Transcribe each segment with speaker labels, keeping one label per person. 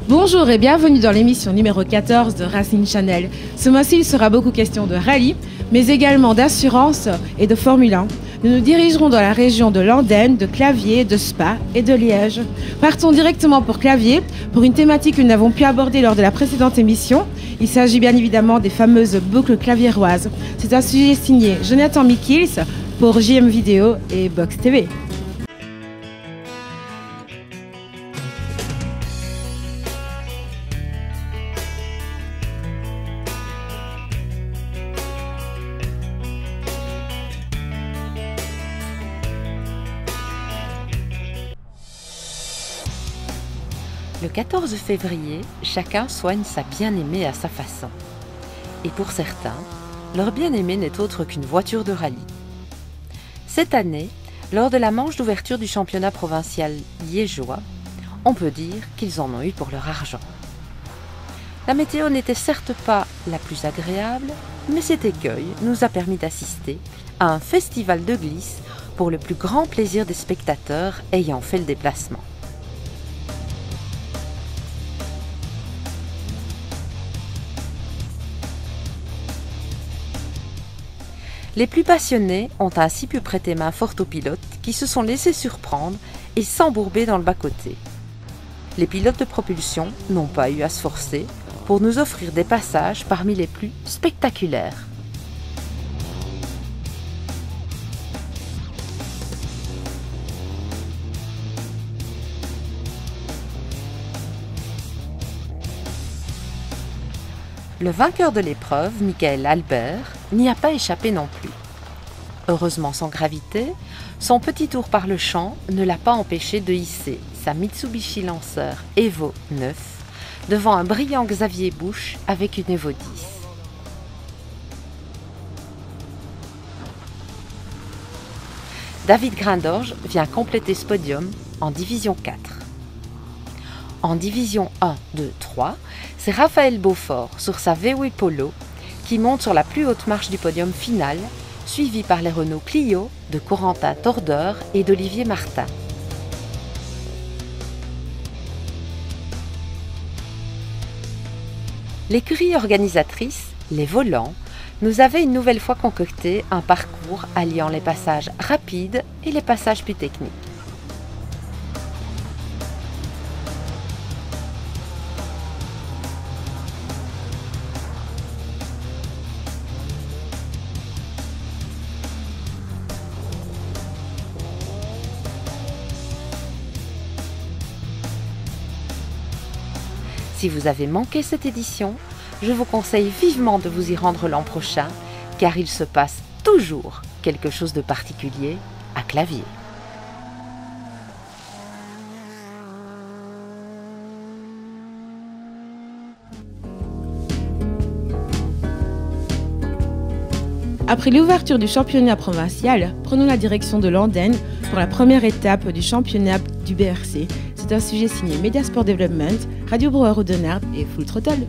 Speaker 1: Bonjour et bienvenue dans l'émission numéro 14 de Racing Channel. Ce mois-ci, il sera beaucoup question de rallye, mais également d'assurance et de Formule 1. Nous nous dirigerons dans la région de Landenne, de Claviers, de Spa et de Liège. Partons directement pour Claviers, pour une thématique que nous n'avons pu aborder lors de la précédente émission. Il s'agit bien évidemment des fameuses boucles claviéroises. C'est un sujet signé Jonathan Mikils pour JM Vidéo et Box TV.
Speaker 2: Le 14 février, chacun soigne sa bien-aimée à sa façon. Et pour certains, leur bien-aimée n'est autre qu'une voiture de rallye. Cette année, lors de la manche d'ouverture du championnat provincial liégeois, on peut dire qu'ils en ont eu pour leur argent. La météo n'était certes pas la plus agréable, mais cet écueil nous a permis d'assister à un festival de glisse pour le plus grand plaisir des spectateurs ayant fait le déplacement. Les plus passionnés ont ainsi pu prêter main forte aux pilotes qui se sont laissés surprendre et s'embourber dans le bas-côté. Les pilotes de propulsion n'ont pas eu à se forcer pour nous offrir des passages parmi les plus spectaculaires. Le vainqueur de l'épreuve, Michael Albert, n'y a pas échappé non plus. Heureusement sans gravité, son petit tour par le champ ne l'a pas empêché de hisser sa Mitsubishi Lancer Evo 9 devant un brillant Xavier Busch avec une Evo 10. David Grindorge vient compléter ce podium en division 4. En division 1, 2, 3, c'est Raphaël Beaufort sur sa VW Polo qui monte sur la plus haute marche du podium final, suivi par les Renault Clio de Corentin Tordeur et d'Olivier Martin. L'écurie organisatrice, les Volants, nous avait une nouvelle fois concocté un parcours alliant les passages rapides et les passages plus techniques. Si vous avez manqué cette édition, je vous conseille vivement de vous y rendre l'an prochain, car il se passe toujours quelque chose de particulier à Claviers.
Speaker 1: Après l'ouverture du championnat provincial, prenons la direction de Landenne pour la première étape du championnat du BRC. C'est un sujet signé Mediasport Development, Radio Brouwer Oudenarde et Full Throttle.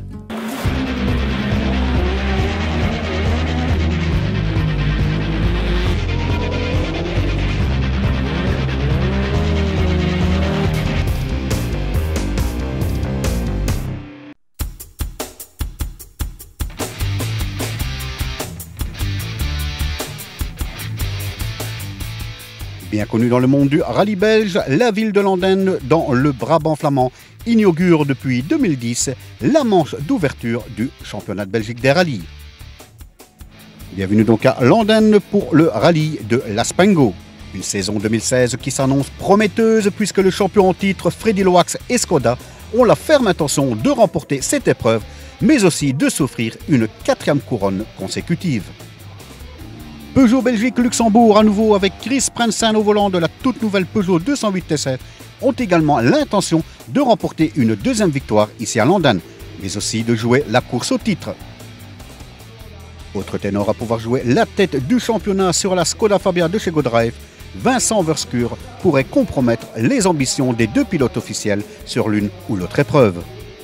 Speaker 3: Bien connue dans le monde du rallye belge, la ville de Landenne, dans le Brabant flamand, inaugure depuis 2010 la manche d'ouverture du championnat de Belgique des rallyes. Bienvenue donc à Landenne pour le rallye de l'Aspengo. Une saison 2016 qui s'annonce prometteuse puisque le champion en titre Freddy Loax et Skoda ont la ferme intention de remporter cette épreuve, mais aussi de s'offrir une 4e couronne consécutive. Peugeot Belgique-Luxembourg, à nouveau avec Chris Prensen au volant de la toute nouvelle Peugeot 208 TC, ont également l'intention de remporter une 2e victoire ici à Landenne, mais aussi de jouer la course au titre. Autre ténor à pouvoir jouer la tête du championnat sur la Skoda Fabia de chez GoDrive, Vincent Verscure pourrait compromettre les ambitions des deux pilotes officiels sur l'une ou l'autre épreuve.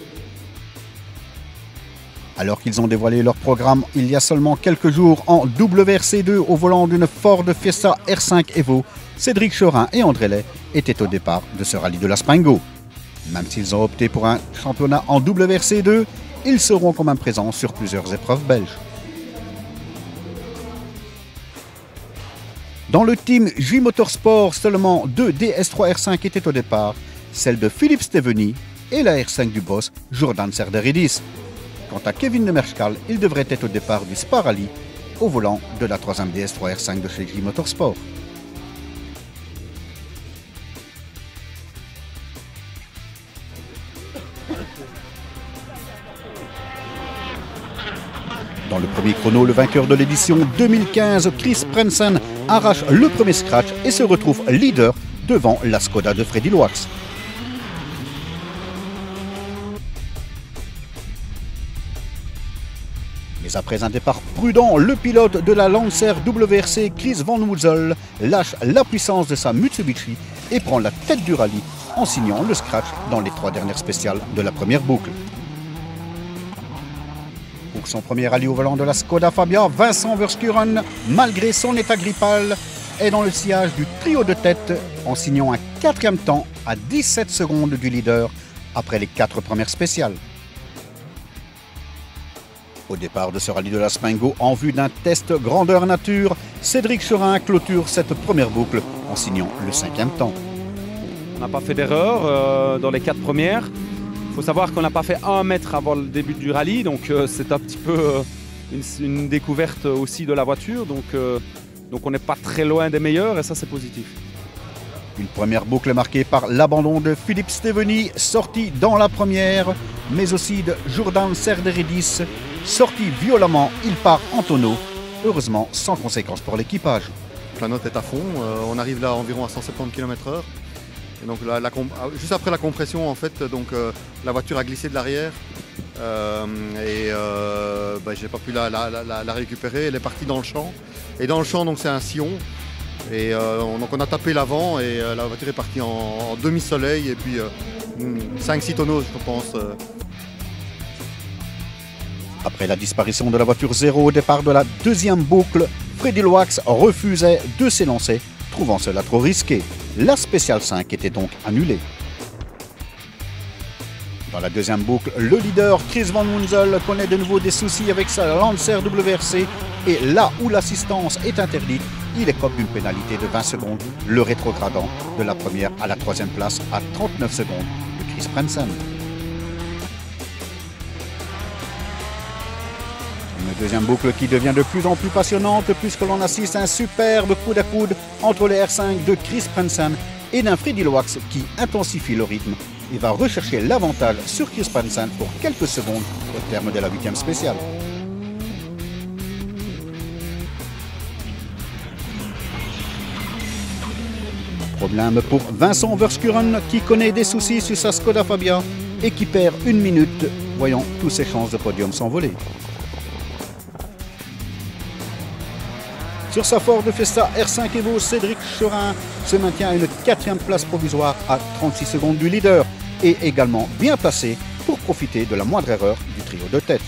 Speaker 3: Alors qu'ils ont dévoilé leur programme il y a seulement quelques jours en WRC2 au volant d'une Ford Fiesta R5 Evo, Cédric Chorin et André Lay étaient au départ de ce rallye de l'Aspengo. Même s'ils ont opté pour un championnat en WRC2, ils seront quand même présents sur plusieurs épreuves belges. Dans le team J Motorsport, seulement 2 DS3 R5 étaient au départ, celle de Philippe Steveny et la R5 du boss Jordan Serderidis. Quant à Kevin Nemerschkal, il devrait être au départ du Spa Rally au volant de la 3e DS3 R5 de chez J Motorsport. Dans le premier chrono, le vainqueur de l'édition 2015, Chris Prensen, arrache le premier scratch et se retrouve leader devant la Skoda de Freddy Loax. Mais après un départ prudent, le pilote de la Lancer WRC, Chris Van Moezel, lâche la puissance de sa Mitsubishi et prend la tête du rallye en signant le scratch dans les 3 dernières spéciales de la première boucle. Pour son premier rallye au volant de la Skoda Fabia, Vincent Verschuren, malgré son état grippal, est dans le sillage du trio de tête en signant un 4e temps à 17 secondes du leader après les 4 premières spéciales. Au départ de ce rallye de la Spingo, en vue d'un test grandeur nature, Cédric Chorin clôture cette première boucle en signant le 5e temps.
Speaker 4: On n'a pas fait d'erreur dans les 4 premières. Il faut savoir qu'on n'a pas fait 1 mètre avant le début du rallye, donc c'est un petit peu une découverte aussi de la voiture. Donc on n'est pas très loin des meilleurs et ça c'est positif.
Speaker 3: Une première boucle marquée par l'abandon de Philippe Steveny, sorti dans la première, mais aussi de Jordan Serderidis, sorti violemment, il part en tonneau, heureusement sans conséquence pour l'équipage.
Speaker 5: La note est à fond, on arrive là environ à 170 km/h. Et donc juste après la compression, en fait, donc, la voiture a glissé de l'arrière j'ai pas pu la récupérer. Elle est partie dans le champ. Et dans le champ, donc c'est un sillon. Et donc on a tapé l'avant et la voiture est partie en demi-soleil et puis 5-6 tonneaux, je pense.
Speaker 3: Après la disparition de la voiture 0 au départ de la 2e boucle, Freddy Loax refusait de s'élancer, trouvant cela trop risqué. La spéciale 5 était donc annulée. Dans la 2e boucle, le leader Chris Van Moezel connaît de nouveau des soucis avec sa Lancer WRC et là où l'assistance est interdite, il écope d'une pénalité de 20 secondes, le rétrogradant de la première à la 3e place à 39 secondes de Chris Prensen. Une 2e boucle qui devient de plus en plus passionnante puisque l'on assiste à un superbe coude à coude entre les R5 de Chris Prensen et d'un Freddy Loax qui intensifie le rythme et va rechercher l'avantage sur Chris Prensen pour quelques secondes au terme de la 8e spéciale. Problème pour Vincent Verschuren qui connaît des soucis sur sa Skoda Fabia et qui perd 1 minute, voyant tous ses chances de podium s'envoler. Sur sa Ford Fiesta R5 Evo, Cédric Chorin se maintient à une 4e place provisoire à 36 secondes du leader et également bien placé pour profiter de la moindre erreur du trio de tête.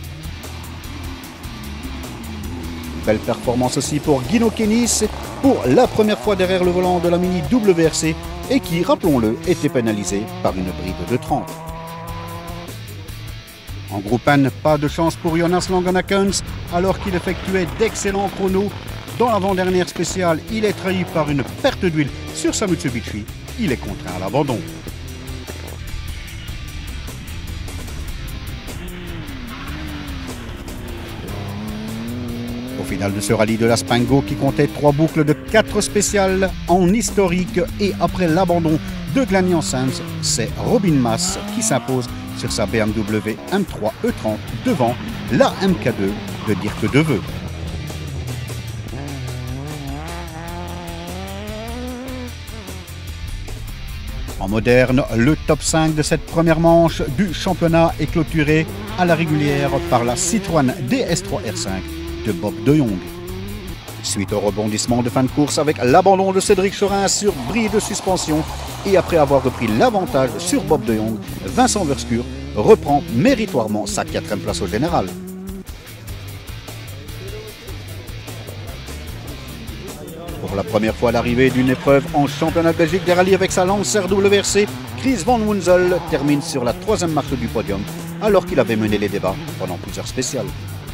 Speaker 3: Belle performance aussi pour Guino Kénis, pour la première fois derrière le volant de la Mini WRC et qui, rappelons-le, était pénalisé par une bride de 30. En groupe N, pas de chance pour Jonas Langenakens alors qu'il effectuait d'excellents chronos. Dans l'avant-dernière spéciale, il est trahi par une perte d'huile sur sa Mitsubishi. Il est contraint à l'abandon. Au final de ce rallye de la Spingo qui comptait 3 boucles de 4 spéciales en historique et après l'abandon de Glenn Janssens, c'est Robin Mass qui s'impose sur sa BMW M3 E30 devant la MK2 de Dirk De Veu. En moderne, le top 5 de cette première manche du championnat est clôturé à la régulière par la Citroën DS3 R5 de Bob De Jong. Suite au rebondissement de fin de course avec l'abandon de Cédric Chorin sur bride de suspension et après avoir repris l'avantage sur Bob De Jong, Vincent Verschuren reprend méritoirement sa 4e place au général. Pour la première fois à l'arrivée d'une épreuve en championnat de Belgique des rallyes avec sa Lancer WRC, Chris Van Wunzel termine sur la 3e marche du podium alors qu'il avait mené les débats pendant plusieurs spéciales.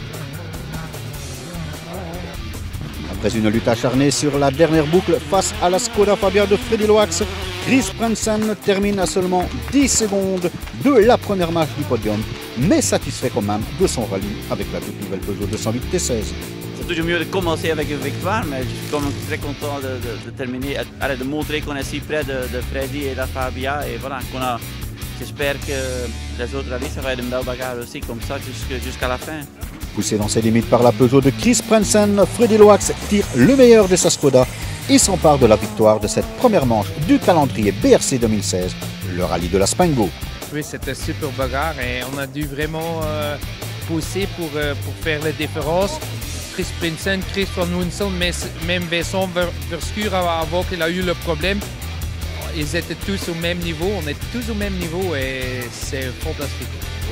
Speaker 3: Après une lutte acharnée sur la dernière boucle face à la Skoda Fabia de Freddy Loax, Chris Prensen termine à seulement 10 secondes de la première marche du podium, mais satisfait quand même de son rallye avec la toute nouvelle Peugeot 208 T16.
Speaker 6: C'est toujours mieux de commencer avec une victoire, mais je suis quand même très content de terminer, de montrer qu'on est si près de Freddy et la Fabia. Et voilà, j'espère que les autres rallyes, ça va être une belle bagarre aussi, comme ça, jusqu'à la fin.
Speaker 3: Poussé dans ses limites par la Peugeot de Chris Prensen, Freddy Loax tire le meilleur de sa Skoda et s'empare de la victoire de cette première manche du calendrier BRC 2016, le rallye de la Spango.
Speaker 7: Oui, c'était super bagarre et on a dû vraiment pousser pour faire la différence. Chris Prensen, Chris Van Wunzel, même Vincent Verschuur avant qu'il a eu le problème, ils étaient tous au même niveau, on est tous au même niveau et c'est fantastique.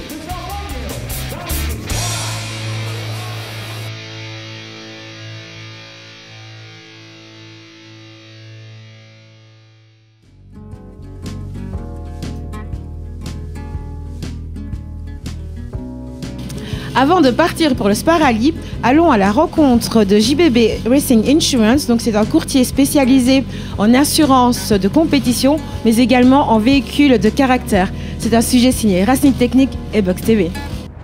Speaker 1: Avant de partir pour le Spa Rally, allons à la rencontre de JBB Racing Insurance. Donc c'est un courtier spécialisé en assurance de compétition, mais également en véhicules de caractère. C'est un sujet signé Racing Technique et Box TV.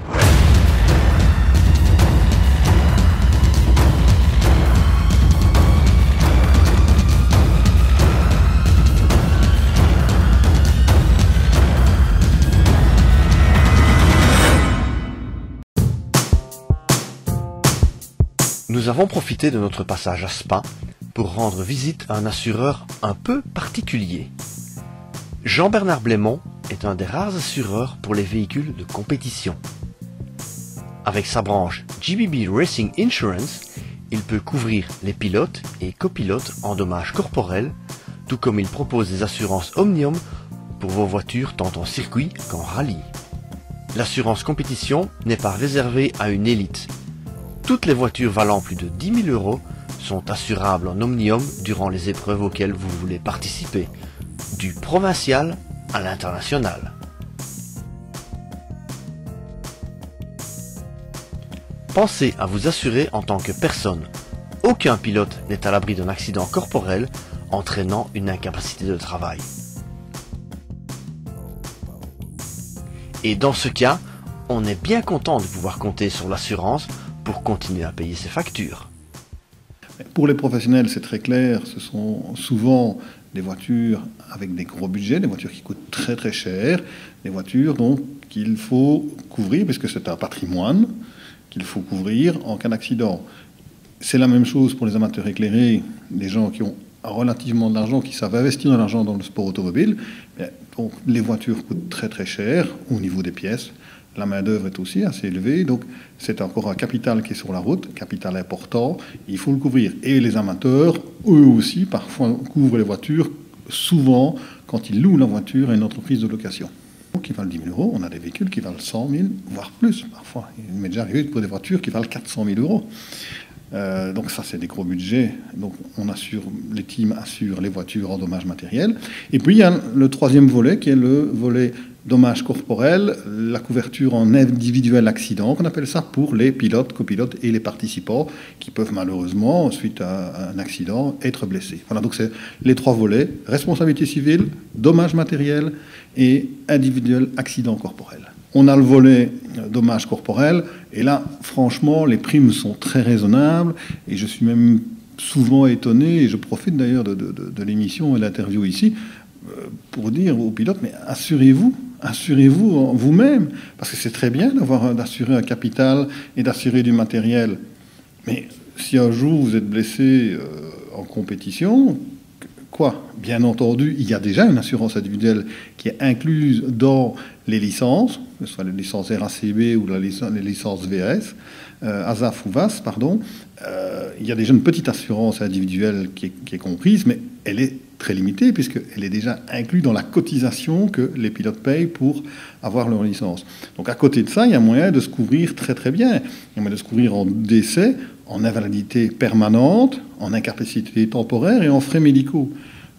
Speaker 8: Nous avons profité de notre passage à Spa pour rendre visite à un assureur un peu particulier. Jean-Bernard Blémont est un des rares assureurs pour les véhicules de compétition. Avec sa branche JBB Racing Insurance, il peut couvrir les pilotes et copilotes en dommages corporels, tout comme il propose des assurances Omnium pour vos voitures tant en circuit qu'en rallye. L'assurance compétition n'est pas réservée à une élite. Toutes les voitures valant plus de 10 000 € sont assurables en Omnium durant les épreuves auxquelles vous voulez participer, du provincial à l'international. Pensez à vous assurer en tant que personne. Aucun pilote n'est à l'abri d'un accident corporel entraînant une incapacité de travail. Et dans ce cas, on est bien content de pouvoir compter sur l'assurance pour continuer à payer ses factures.
Speaker 9: Pour les professionnels, c'est très clair, ce sont souvent des voitures avec des gros budgets, des voitures qui coûtent très très cher, des voitures donc qu'il faut couvrir, puisque c'est un patrimoine qu'il faut couvrir en cas d'accident. C'est la même chose pour les amateurs éclairés, des gens qui ont relativement de l'argent, qui savent investir de l'argent dans le sport automobile. Donc les voitures coûtent très très cher au niveau des pièces. La main-d'œuvre est aussi assez élevée, donc c'est encore un capital qui est sur la route, capital important, il faut le couvrir. Et les amateurs, eux aussi, parfois couvrent les voitures, souvent quand ils louent la voiture à une entreprise de location. Qui valent 10 000 €, on a des véhicules qui valent 100 000, voire plus parfois. Il m'est déjà arrivé pour des voitures qui valent 400 000 €. Donc ça, c'est des gros budgets. Donc on assure, les teams assurent les voitures en dommages matériels. Et puis il y a le troisième volet, qui est le volet dommages corporels, la couverture en individuel accident, qu'on appelle ça, pour les pilotes, copilotes et les participants qui peuvent malheureusement, suite à un accident, être blessés. Voilà, donc c'est les trois volets, responsabilité civile, dommages matériels et individuel accident corporel. On a le volet dommages corporels, et là, franchement, les primes sont très raisonnables, et je suis même souvent étonné, et je profite d'ailleurs de l'émission et de l'interview ici, pour dire aux pilotes, mais assurez-vous vous-même, parce que c'est très bien d'assurer un capital et d'assurer du matériel. Mais si un jour vous êtes blessé en compétition, quoi? Bien entendu, il y a déjà une assurance individuelle qui est incluse dans les licences, que ce soit les licences RACB ou les licences VAS, ASAF ou VAS, pardon. Il y a déjà une petite assurance individuelle qui est comprise, mais elle est très limitée puisqu'elle est déjà inclue dans la cotisation que les pilotes payent pour avoir leur licence. Donc à côté de ça, il y a moyen de se couvrir très très bien. Il y a moyen de se couvrir en décès, en invalidité permanente, en incapacité temporaire et en frais médicaux.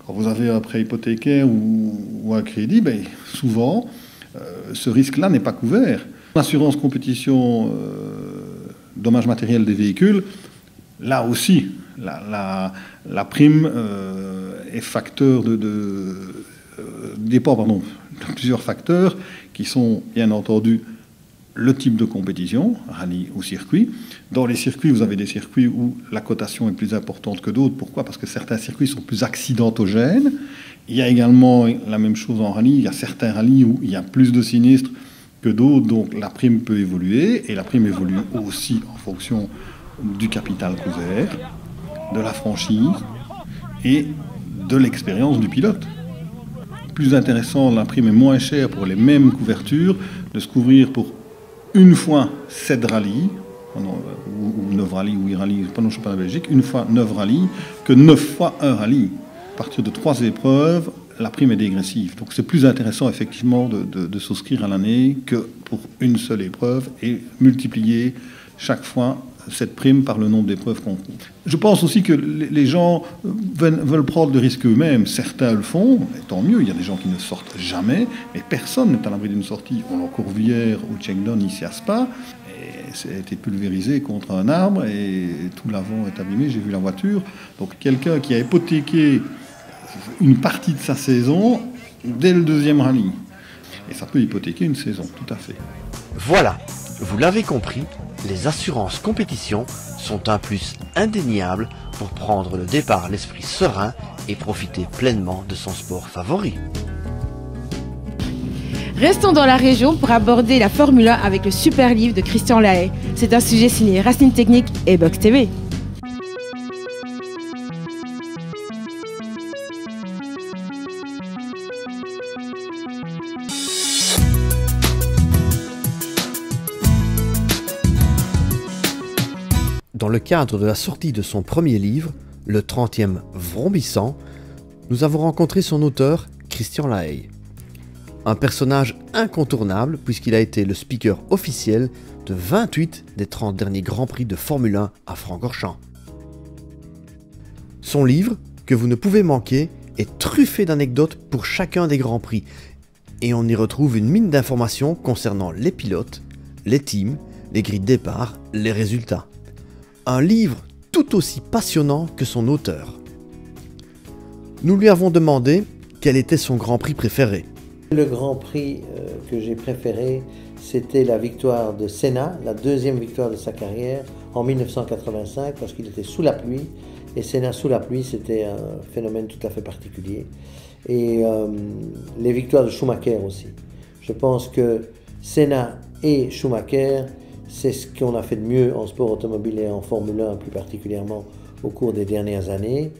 Speaker 9: Quand vous avez un prêt hypothécaire ou un crédit, ben, souvent, ce risque-là n'est pas couvert. L'assurance compétition dommages matériels des véhicules, là aussi, la prime est facteur dépend de plusieurs facteurs qui sont bien entendu le type de compétition, rallye ou circuit. Dans les circuits, vous avez des circuits où la cotation est plus importante que d'autres. Pourquoi? Parce que certains circuits sont plus accidentogènes. Il y a également la même chose en rallye. Il y a certains rallyes où il y a plus de sinistres que d'autres, donc la prime peut évoluer. Et la prime évolue aussi en fonction du capital couvert, de la franchise et de l'expérience du pilote. Plus intéressant, la prime est moins chère pour les mêmes couvertures, de se couvrir pour une fois 7 rallyes, ou 9 rallyes, ou 8 rallyes, pas le championnat de Belgique, une fois 9 rallyes, que 9 fois 1 rallye. À partir de 3 épreuves, la prime est dégressive. Donc c'est plus intéressant effectivement de souscrire à l'année que pour une seule épreuve et multiplier chaque fois cette prime par le nombre d'épreuves qu'on compte. Je pense aussi que les gens veulent prendre le risque eux-mêmes. Certains le font, et tant mieux. Il y a des gens qui ne sortent jamais, mais personne n'est à l'abri d'une sortie. On l'a Courvière ou Checkdown ici à Spa, et ça a été pulvérisé contre un arbre et tout l'avant est abîmé. J'ai vu la voiture. Donc quelqu'un qui a hypothéqué une partie de sa saison dès le 2e rallye. Et ça peut hypothéquer une saison, tout à fait.
Speaker 8: Voilà, vous l'avez compris, les assurances compétition sont un plus indéniable pour prendre le départ l'esprit serein et profiter pleinement de son sport favori.
Speaker 1: Restons dans la région pour aborder la Formule 1 avec le super livre de Christian Lahaye. C'est un sujet signé Racing Technique et Box TV.
Speaker 8: Dans le cadre de la sortie de son premier livre, le 30e Vrombissant, nous avons rencontré son auteur, Christian Lahaye. Un personnage incontournable puisqu'il a été le speaker officiel de 28 des 30 derniers Grands Prix de Formule 1 à Francorchamps. Son livre, que vous ne pouvez manquer, est truffé d'anecdotes pour chacun des Grands Prix et on y retrouve une mine d'informations concernant les pilotes, les teams, les grilles de départ, les résultats. Un livre tout aussi passionnant que son auteur. Nous lui avons demandé quel était son Grand Prix préféré.
Speaker 10: Le Grand Prix que j'ai préféré, c'était la victoire de Senna, la 2e victoire de sa carrière, en 1985, parce qu'il était sous la pluie. Et Senna sous la pluie, c'était un phénomène tout à fait particulier. Et les victoires de Schumacher aussi. Je pense que Senna et Schumacher, c'est ce qu'on a fait de mieux en sport automobile et en Formule 1 plus particulièrement au cours des dernières années.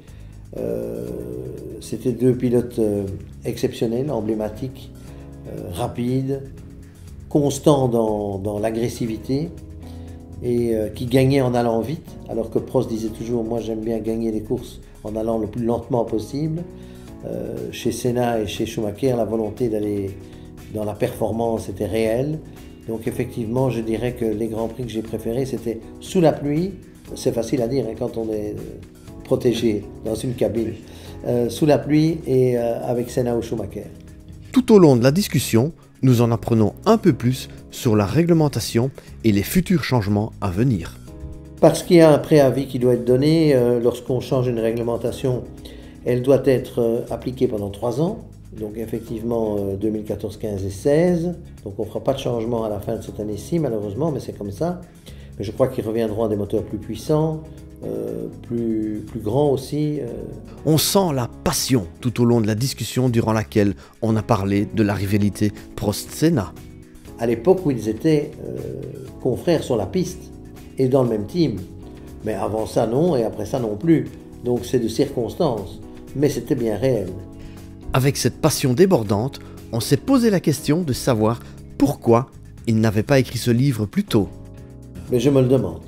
Speaker 10: C'était 2 pilotes exceptionnels, emblématiques, rapides, constants dans l'agressivité et qui gagnaient en allant vite, alors que Prost disait toujours « moi j'aime bien gagner les courses en allant le plus lentement possible ». Chez Senna et chez Schumacher, la volonté d'aller dans la performance était réelle. Donc effectivement, je dirais que les Grands Prix que j'ai préférés, c'était sous la pluie. C'est facile à dire hein, quand on est protégé dans une cabine. Sous la pluie et avec Senna ou Schumacher.
Speaker 8: Tout au long de la discussion, nous en apprenons un peu plus sur la réglementation et les futurs changements à venir.
Speaker 10: Parce qu'il y a un préavis qui doit être donné lorsqu'on change une réglementation, elle doit être appliquée pendant 3 ans. Donc effectivement 2014, 15 et 16. Donc on ne fera pas de changement à la fin de cette année-ci malheureusement, mais c'est comme ça. Mais je crois qu'ils reviendront à des moteurs plus puissants, plus grands aussi.
Speaker 8: On sent la passion tout au long de la discussion durant laquelle on a parlé de la rivalité Prost-Senna.
Speaker 10: À l'époque où ils étaient confrères sur la piste et dans le même team. Mais avant ça non et après ça non plus. Donc c'est de circonstances. Mais c'était bien réel.
Speaker 8: Avec cette passion débordante, on s'est posé la question de savoir pourquoi il n'avait pas écrit ce livre plus tôt.
Speaker 10: Mais je me le demande.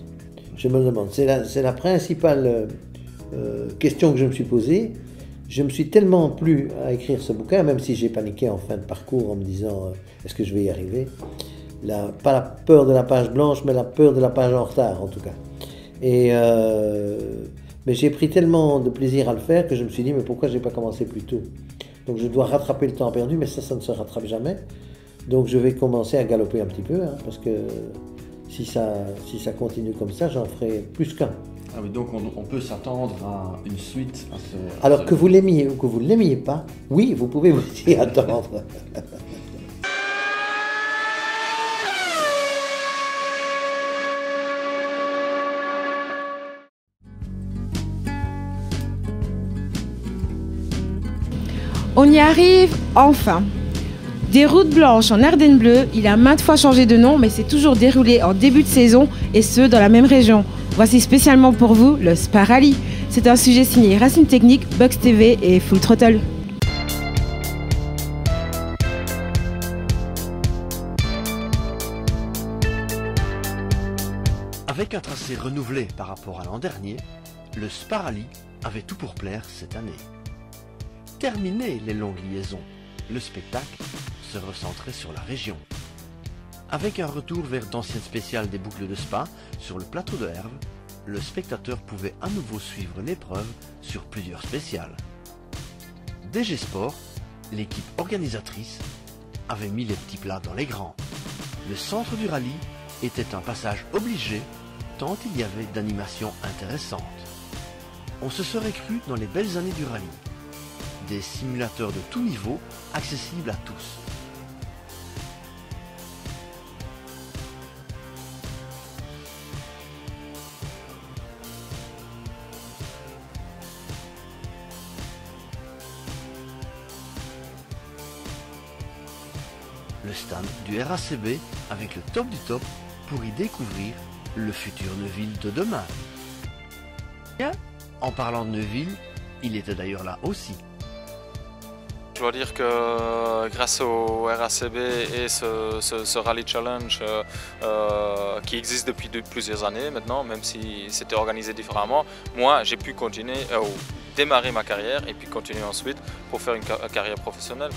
Speaker 10: C'est la principale question que je me suis posée. Je me suis tellement plu à écrire ce bouquin, même si j'ai paniqué en fin de parcours en me disant est-ce que je vais y arriver. Pas la peur de la page blanche, mais la peur de la page en retard en tout cas. Mais Mais j'ai pris tellement de plaisir à le faire que je me suis dit, mais pourquoi je n'ai pas commencé plus tôt? Donc je dois rattraper le temps perdu, mais ça ne se rattrape jamais. Donc je vais commencer à galoper un petit peu, hein, parce que si ça continue comme ça, j'en ferai plus qu'un.
Speaker 8: Ah oui, donc on peut s'attendre à une suite à ce...
Speaker 10: Alors que vous l'aimiez ou que vous ne l'aimiez pas, oui, vous pouvez vous y attendre.
Speaker 1: On y arrive enfin. Des routes blanches en Ardennes bleues, il a maintes fois changé de nom, mais c'est toujours déroulé en début de saison, et ce, dans la même région. Voici spécialement pour vous le Spa Rally. C'est un sujet signé Racing Technique, Bugs TV et Full Throttle.
Speaker 8: Avec un tracé renouvelé par rapport à l'an dernier, le Spa Rally avait tout pour plaire cette année. Terminé les longues liaisons, le spectacle se recentrait sur la région. Avec un retour vers d'anciennes spéciales des boucles de Spa sur le plateau de Herve, le spectateur pouvait à nouveau suivre l'épreuve sur plusieurs spéciales. DG Sport, l'équipe organisatrice, avait mis les petits plats dans les grands. Le centre du rallye était un passage obligé tant il y avait d'animations intéressantes. On se serait cru dans les belles années du rallye. Des simulateurs de tout niveau accessibles à tous. Le stand du RACB avec le top du top pour y découvrir le futur Neuville de demain. En parlant de Neuville, il était d'ailleurs là aussi.
Speaker 11: Je dois dire que grâce au RACB et ce Rally Challenge qui existe depuis plusieurs années maintenant, même si c'était organisé différemment, moi j'ai pu continuer, démarrer ma carrière et puis continuer ensuite pour faire une carrière professionnelle.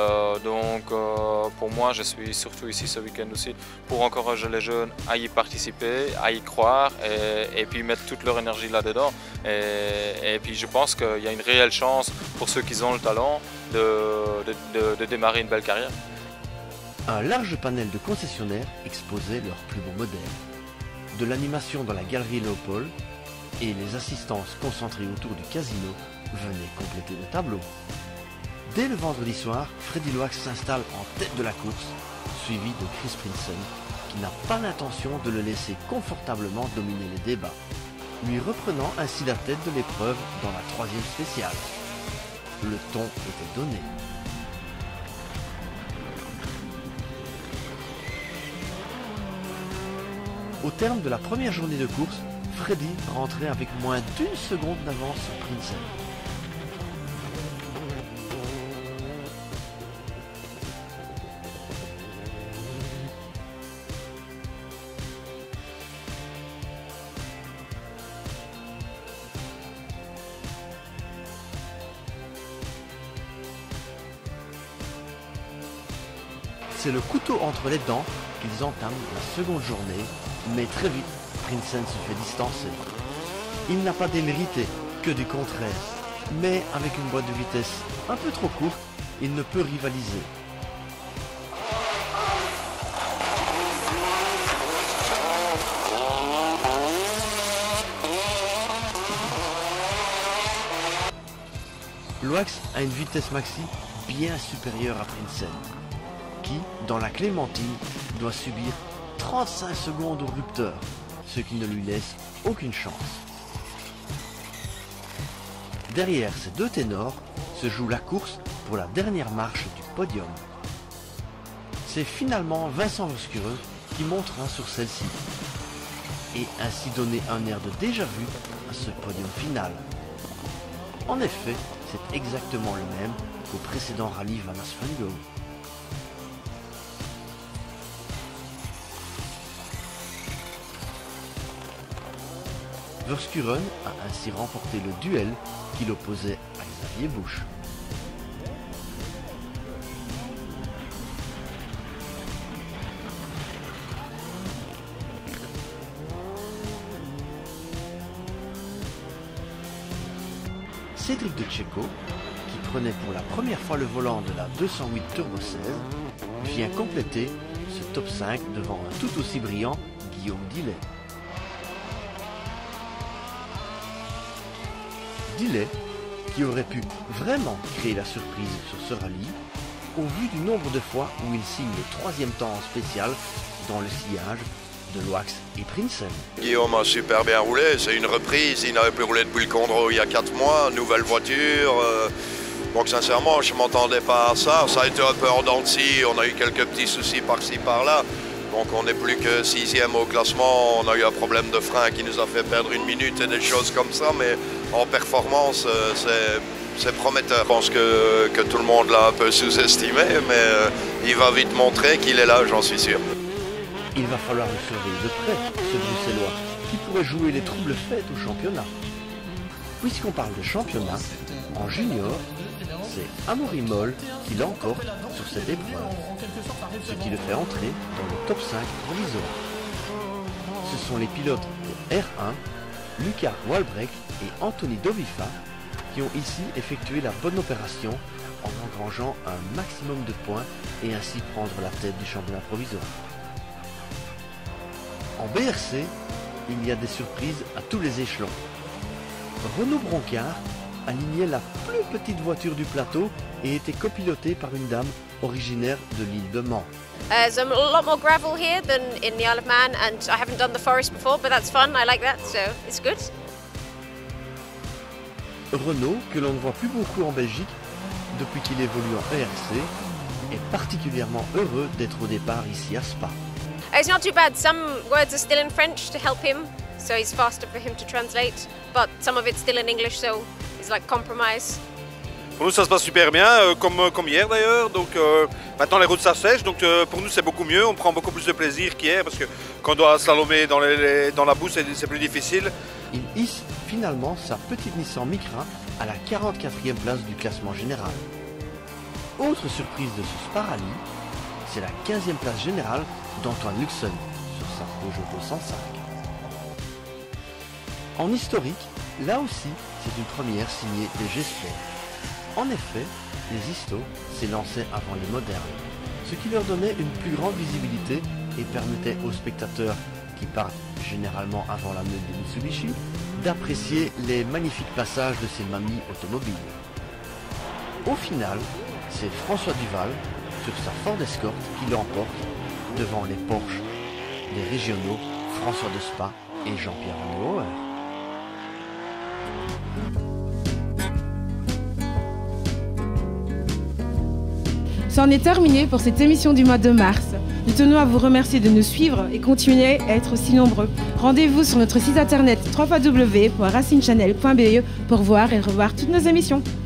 Speaker 11: Pour moi je suis surtout ici ce week-end aussi pour encourager les jeunes à y participer, à y croire et puis mettre toute leur énergie là-dedans. Et puis je pense qu'il y a une réelle chance pour ceux qui ont le talent de démarrer une belle carrière.
Speaker 8: Un large panel de concessionnaires exposait leurs plus beaux modèles. De l'animation dans la galerie Léopold et les assistances concentrées autour du casino venaient compléter le tableau. Dès le vendredi soir, Freddy Loax s'installe en tête de la course, suivi de Chris Prinsen, qui n'a pas l'intention de le laisser confortablement dominer les débats, lui reprenant ainsi la tête de l'épreuve dans la troisième spéciale. Le ton était donné. Au terme de la première journée de course, Freddy rentrait avec moins d'1 seconde d'avance sur Prinsen. C'est le couteau entre les dents qu'ils entament la seconde journée, mais très vite, Prinsen se fait distancer. Il n'a pas démérité, que du contraire, mais avec une boîte de vitesse un peu trop courte, il ne peut rivaliser. Loax a une vitesse maxi bien supérieure à Prinsen, qui, dans la Clémentine, doit subir 35 secondes au rupteur, ce qui ne lui laisse aucune chance. Derrière ces deux ténors se joue la course pour la dernière marche du podium. C'est finalement Vincent Verschuren qui montera sur celle-ci, et ainsi donner un air de déjà-vu à ce podium final. En effet, c'est exactement le même qu'au précédent rallye Van Asfalgo. Verschuren a ainsi remporté le duel qui l'opposait à Xavier Busch. Cédric de Checo, qui prenait pour la première fois le volant de la 208 Turbo 16, vient compléter ce top 5 devant un tout aussi brillant Guillaume Dillet. Dillet, qui aurait pu vraiment créer la surprise sur ce rallye, au vu du nombre de fois où il signe le 3e temps en spécial dans le sillage de Loax et Prinsen.
Speaker 12: Guillaume a super bien roulé, c'est une reprise, il n'avait plus roulé depuis le Condro il y a 4 mois, nouvelle voiture. Donc sincèrement, je ne m'attendais pas à ça. Ça a été un peu en dents de scie, on a eu quelques petits soucis par-ci par-là. Donc on n'est plus que 6e au classement, on a eu un problème de frein qui nous a fait perdre 1 minute et des choses comme ça, mais en performance, c'est prometteur. Je pense que tout le monde l'a un peu sous-estimé, mais il va vite montrer qu'il est là, j'en suis sûr.
Speaker 8: Il va falloir le surveiller de près, ce Bruxellois, qui pourrait jouer les troubles fêtes au championnat. Puisqu'on parle de championnat, en junior, c'est Amaury Moll qui l'emporte sur cette épreuve, ce qui le fait entrer dans le top 5 provisoire. Ce sont les pilotes de R1, Lucas Walbrecht et Anthony Dovifa, qui ont ici effectué la bonne opération en engrangeant un maximum de points et ainsi prendre la tête du championnat provisoire. En BRC, il y a des surprises à tous les échelons. Renaud Broncard alignait la plus petite voiture du plateau et était copilotée par une dame originaire de l'île de Man.
Speaker 13: There's a lot more gravel here than in the Isle of Man, and I haven't done the forest before, but that's fun, I like that, so it's good.
Speaker 8: Renaud, que l'on ne voit plus beaucoup en Belgique depuis qu'il évolue en ERC, est particulièrement heureux d'être au départ ici à Spa.
Speaker 13: It's not too bad. Some words are still in French to help him, so it's faster for him to translate, but some of it's still in English, so it's like compromise.
Speaker 14: Pour nous, ça se passe super bien, comme hier d'ailleurs. Donc maintenant les routes s'assèchent, donc pour nous c'est beaucoup mieux. On prend beaucoup plus de plaisir qu'hier parce que quand on doit slalomer dans la boue, c'est plus difficile.
Speaker 8: Il hisse finalement sa petite Nissan Micra à la 44e place du classement général. Autre surprise de ce Spa Rally, c'est la 15e place générale d'Antoine Luxon sur sa Peugeot 205. En historique, là aussi, c'est une première signée des G-Sport. En effet, les Histo s'élançaient avant les modernes, ce qui leur donnait une plus grande visibilité et permettait aux spectateurs, qui partent généralement avant la meute des Mitsubishi, d'apprécier les magnifiques passages de ces mamies automobiles. Au final, c'est François Duval, sur sa Ford Escort, qui l'emporte devant les Porsche des régionaux François de Spa et Jean-Pierre Neuhauer.
Speaker 1: C'en est terminé pour cette émission du mois de mars. Nous tenons à vous remercier de nous suivre et continuer à être aussi nombreux. Rendez-vous sur notre site internet www.racinechannel.be pour voir et revoir toutes nos émissions.